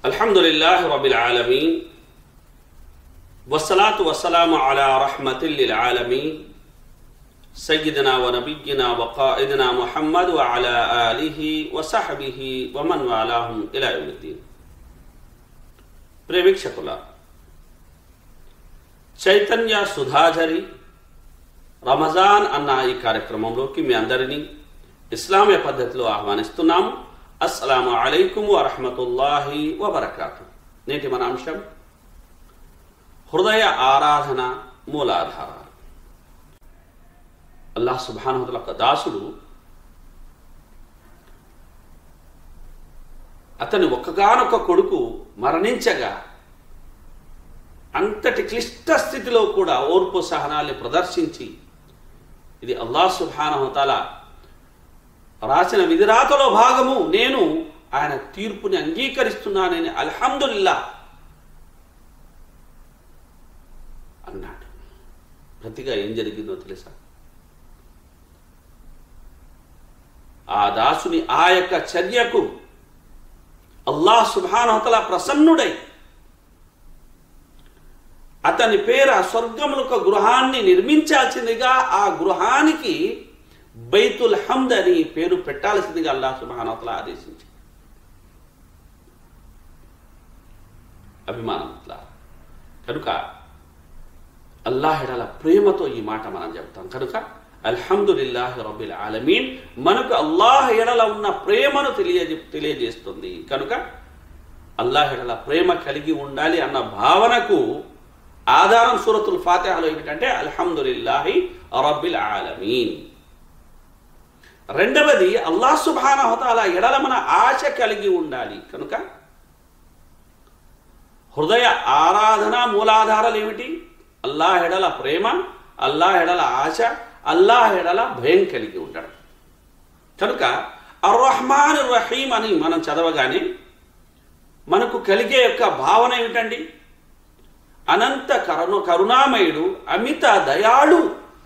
అల్హమ్దులిల్లాహి రబ్బిల్ ఆలమీన్ వస్సలాతు వస్సలాము అలా రహ్మతిల్ లిల్ ఆలమీన్ సయ్యిదనా వ నబియ్యినా వ ఖాయిదనా ముహమ్మద్ వ అలా ఆలిహి వ సహ్బిహి వ మన్ వాలాహుం ఇలా యౌమిద్దీన్. ప్రేక్షకులారా, చైతన్య సుధాజరి రమజాన్ అన్న ఈ కార్యక్రమంలోకి మీ అందరినీ ఇస్లామీయ పద్ధతిలో ఆహ్వానిస్తున్నాము. అస్సలాము అలైకుం వరహ్మతుల్లాహి వబరకాతుహు. నేటి మన అంశం హృదయ ఆరాధన మూలాధారాలు. అల్లాహ్ సుబ్హానహు వ తఆలా యొక్క దాసుడు అతని ఒక్కగానొక్క కొడుకు మరణించగా అంతటి క్లిష్ట స్థితిలో కూడా ఓర్పు సహనాన్ని ప్రదర్శించి ఇది అల్లాహ్ సుబ్హానహు వ తఆలా రాసిన విధిరాతలో భాగము, నేను ఆయన తీర్పుని అంగీకరిస్తున్నానని అల్హమ్దులిల్లాహ్ అన్నాడు. ప్రతిగా ఏం జరిగిందో తెలుసా? ఆ దాసుని ఆ యొక్క చర్యకు అల్లాహ్ సుబ్హానహు వ తఆలా ప్రసన్నుడై అతని పేర స్వర్గములో ఒక గృహాన్ని నిర్మించాల్సిందిగా, ఆ గృహానికి బైతుల్ హమ్ద్ అని పేరు పెట్టాల్సిందిగా అల్లాహ్ సుబ్హానహు వ తఆలా ఆదేశించాడు. అభిమానం కనుక అల్లాహ్ ఎడల ప్రేమతో ఈ మాట మనం చెప్తాం. కనుక అల్హమ్దులిల్లాహి రబ్బిల్ ఆలమీన్ మనకు అల్లాహ్ ఎడల ఉన్న ప్రేమను తెలియజేస్తుంది. కనుక అల్లాహ్ ఎడల ప్రేమ కలిగి ఉండాలి అన్న భావనకు ఆధారం సూరతుల్ ఫాతిహాలో ఏమిటంటే అల్హమ్దులిల్లాహి రబ్బిల్ ఆలమీన్. రెండవది, అల్లాహ్ సుబ్హానహు వ తఆలా ఎడల మన ఆశ కలిగి ఉండాలి. కనుక హృదయ ఆరాధన మూలాధారాలు ఏమిటి? అల్లాహ్ ఎడల ప్రేమ, అల్లాహ్ ఎడల ఆశ, అల్లాహ్ ఎడల భయం కలిగి ఉండడం. కనుక అర్రహ్మాన్ రహీం అని మనం చదవగానే మనకు కలిగే యొక్క భావన ఏమిటండి? అనంత కరుణామయుడు, అమిత దయాళు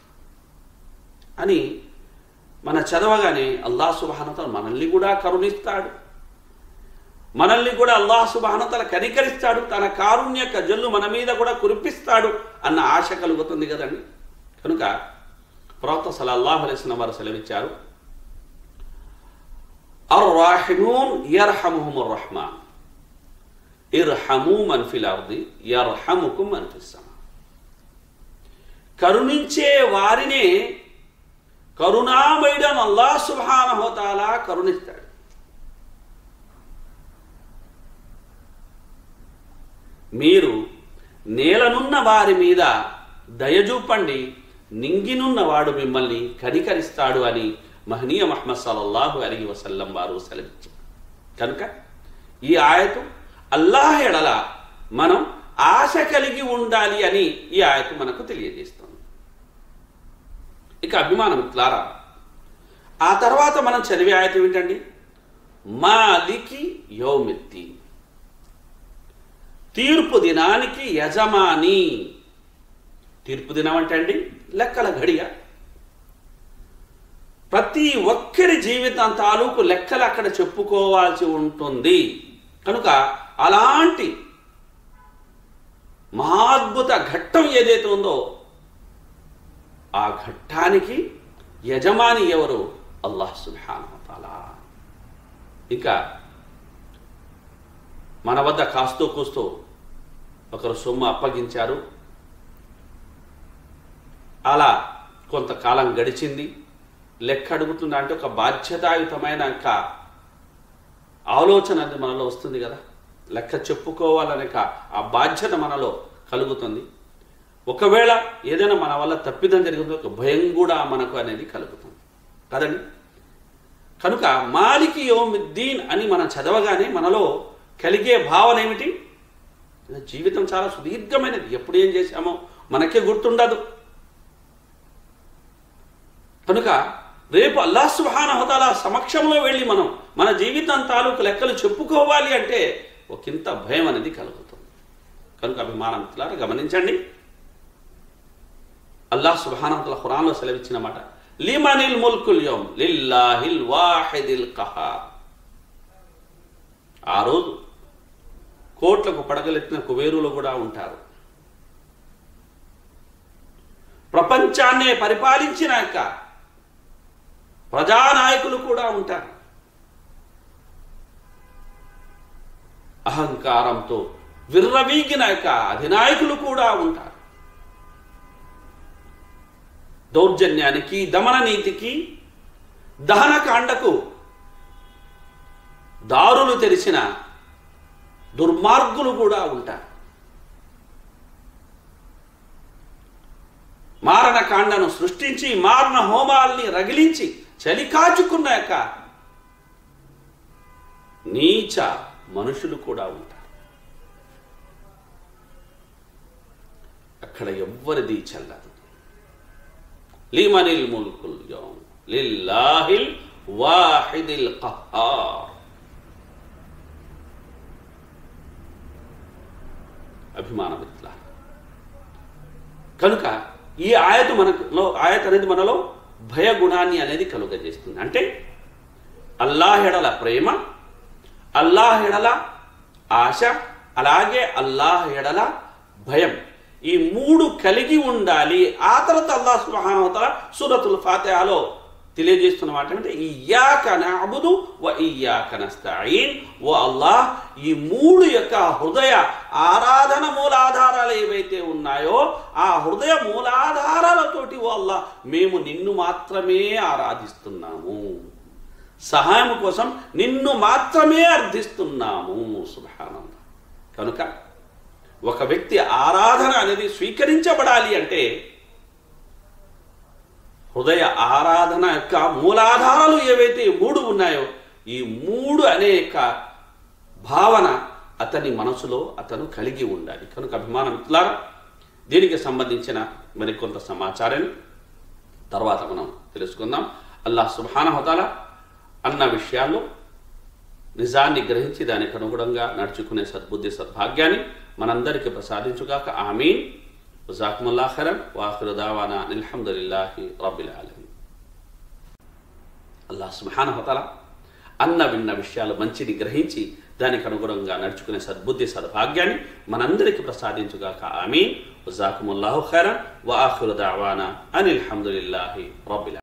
అని మన చదవగానే అల్లాహ్ సుబ్హానహు వ తఆలా మనల్ని కూడా కరుణిస్తాడు, మనల్ని కూడా అల్లాహ్ సుబ్హానహు వ తఆలా కనికరిస్తాడు, తన కారుణ్య జల్లు మన మీద కూడా కురిపిస్తాడు అన్న ఆశ కలుగుతుంది కదండి. కనుక ప్రవక్త సల్లల్లాహు అలైహి వసల్లం వారు సెలవిచ్చారు, అర్రాహిమూన్ యర్హముహుముర్ రహ్మాన్ ఇర్హము మన్ ఫిల్ అర్ది యర్హముకుం మన్ ఫిస్ సమా. కరుణించే వారినే కరుణామయుడైన అల్లాహ్ సుబ్హానహు వ తఆలా కరుణిస్తాడు. మీరు నేలనున్న వారి మీద దయచూపండి, నింగినున్నవాడు మిమ్మల్ని కనికరిస్తాడు అని మహనీయ ముహమ్మద్ సల్లల్లాహు అలైహి వసల్లం వారు సెలవిచ్చారు. కనుక ఈ ఆయతు అల్లాహ్ ఎడల మనం ఆశ కలిగి ఉండాలి అని ఈ ఆయతు మనకు తెలియజేస్తుంది. ఇక అభిమానం క్లారా. ఆ తర్వాత మనం చదివే ఆయత ఏమిటండి? మాలికి యౌమిద్దీన్, తీర్పు దినానికి యజమాని. తీర్పు దినం అంటే అండి లెక్కల గడియ. ప్రతి ఒక్కరి జీవితం తాలూకు లెక్కలు అక్కడ చెప్పుకోవాల్సి ఉంటుంది. కనుక అలాంటి మహాద్భుత ఘట్టం ఏదైతే ఉందో ఆ ఘట్టానికి యజమాని ఎవరు? అల్లాహ్ సుబ్హానహు వ తఆలా. ఇక మన వద్ద కాస్తో కూస్తో ఒకరు సొమ్ము అప్పగించారు, అలా కొంతకాలం గడిచింది, లెక్క అడుగుతున్నా అంటే ఒక బాధ్యతాయుతమైన ఆలోచన అనేది మనలో వస్తుంది కదా, లెక్క చెప్పుకోవాలనే ఆ బాధ్యత మనలో కలుగుతుంది. ఒకవేళ ఏదైనా మన వల్ల తప్పిదం జరిగిందో ఒక భయం కూడా మనకు అనేది కలుగుతుంది కదండి. కనుక మాలికి యౌమిద్దీన్ అని మనం చదవగానే మనలో కలిగే భావన ఏమిటి? జీవితం చాలా సుదీర్ఘమైనది, ఎప్పుడు ఏం చేశామో మనకే గుర్తుండదు. కనుక రేపు అల్లాహ్ సుబ్హానహు వ తఆలా సమక్షంలో వెళ్ళి మనం మన జీవితం తాలూకు లెక్కలు చెప్పుకోవాలి అంటే ఒకంత భయం అనేది కలుగుతుంది. కనుక అభిమానం గమనించండి, అల్లాహ్ సుబ్హానహు వ తఆలా ఖురాన్లో సెలవిచ్చిన మాట, లిమనిల్ ముల్కుల్ యౌమ్ లిల్లాహిల్ వాహిదిల్ ఖహార్. ఆ రోజు కోట్లకు పడగలెత్తిన కుబేరులు కూడా ఉంటారు. ప్రపంచాన్నే పరిపాలించిన యొక్క ప్రజానాయకులు కూడా ఉంటారు. అహంకారంతో విర్రవీగిన యొక్క అధినాయకులు కూడా ఉంటారు. దౌర్జన్యానికి, దమన నీతికి, దహనకాండకు దారులు తెరిచిన దుర్మార్గులు కూడా ఉంటారు. మారణకాండను సృష్టించి మారణ హోమాల్ని రగిలించి చలికాచుకున్న యొక్క నీచ మనుషులు కూడా ఉంటారు. అక్కడ ఎవ్వరిది చెల్లదు. లిమనిల్ ముల్కుల్ యౌమ్ లిల్లాహిల్ వాహిదిల్ ఖహార్. అభిమానమిత్ర, కనుక ఈ ఆయత అనేది మనలో భయగుణాన్ని అనేది కలుగజేస్తుంది. అంటే అల్లాహ్ ఎడల ప్రేమ, అల్లాహ్ ఎడల ఆశ, అలాగే అల్లాహ్ ఎడల భయం, ఈ మూడు కలిగి ఉండాలి. ఆ తర్వాత అల్లాహ్ సుబ్హానహు వ తఆలా సూరతుల్ ఫాతిహాలో తెలియజేస్తున్న మాట అంటే ఇయ్యాక నఅబుదు వ ఇయ్యాక నస్తഈన్. ఓ అల్లాహ్, ఈ మూడు యొక్క హృదయ ఆరాధన మూలాధారాలు ఏవైతే ఉన్నాయో ఆ హృదయ మూలాధారాలతోటి ఓ అల్లాహ్ మేము నిన్ను మాత్రమే ఆరాధిస్తున్నాము, సహాయం కోసం నిన్ను మాత్రమే అర్థిస్తున్నాము. సుబ్హానల్లాహ్. కనుక ఒక వ్యక్తి ఆరాధన అనేది స్వీకరించబడాలి అంటే హృదయ ఆరాధన యొక్క మూలాధారాలు ఏవైతే మూడు ఉన్నాయో ఈ మూడు అనేక భావన అతని మనసులో అతను కలిగి ఉండాలి. కనుక అభిమాన మిత్రులారా, దీనికి సంబంధించిన మరికొంత సమాచారాన్ని తర్వాత మనం తెలుసుకుందాం. అల్లాహ్ సుబ్హానహు వ తఆలా అన్న విషయాల్లో నిజాన్ని గ్రహించి దానికి అనుగుణంగా నడుచుకునే సద్బుద్ధి సద్భాగ్యాన్ని మనందరికీ ప్రసాదించుగాక. ఆమీన్. జజాకుముల్లాహు ఖైరన్ వ ఆఖిరు దావానా అల్హమ్దులిల్లాహి రబ్బిల్ ఆలమీన్. అల్లాహ్ సుబ్హానహు వ తఆలా అన్న విన్న విషయాలు మంచిని గ్రహించి దానికి అనుగుణంగా నడుచుకునే సద్బుద్ధి సద్భాగ్యాన్ని మనందరికీ ప్రసాదించుగాక. ఆమీన్. జజాకుముల్లాహు ఖైరన్ వ ఆఖిరు దావానా అల్హమ్దులిల్లాహి రబ్బిల్ ఆలమీన్.